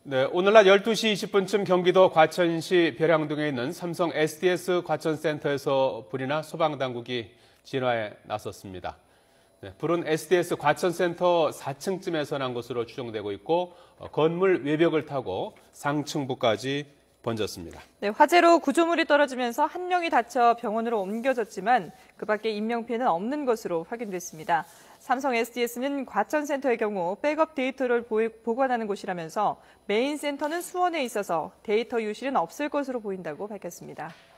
네, 오늘 낮 12시 20분쯤 경기도 과천시 벼량동에 있는 삼성 SDS 과천센터에서 불이 나 소방당국이 진화에 나섰습니다. 네, 불은 SDS 과천센터 4층쯤에서 난 것으로 추정되고 있고 건물 외벽을 타고 상층부까지 번졌습니다. 네, 화재로 구조물이 떨어지면서 한 명이 다쳐 병원으로 옮겨졌지만 그 밖에 인명피해는 없는 것으로 확인됐습니다. 삼성 SDS는 과천센터의 경우 백업 데이터를 보관하는 곳이라면서 메인 센터는 수원에 있어서 데이터 유실은 없을 것으로 보인다고 밝혔습니다.